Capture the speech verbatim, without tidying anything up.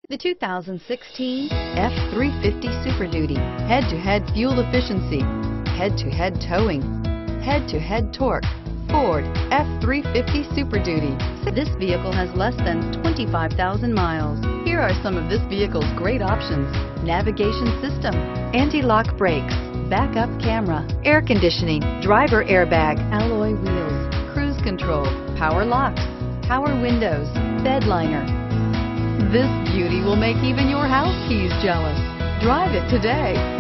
The two thousand sixteen F three fifty Super Duty. Head-to-head fuel efficiency, head-to-head towing, head-to-head torque. Ford F three fifty Super Duty. This vehicle has less than twenty-five thousand miles. Here are some of this vehicle's great options: navigation system, anti-lock brakes, backup camera, air conditioning, driver airbag, alloy wheels, cruise control, power locks, power windows, bed liner. This beauty will make even your house keys jealous. Drive it today.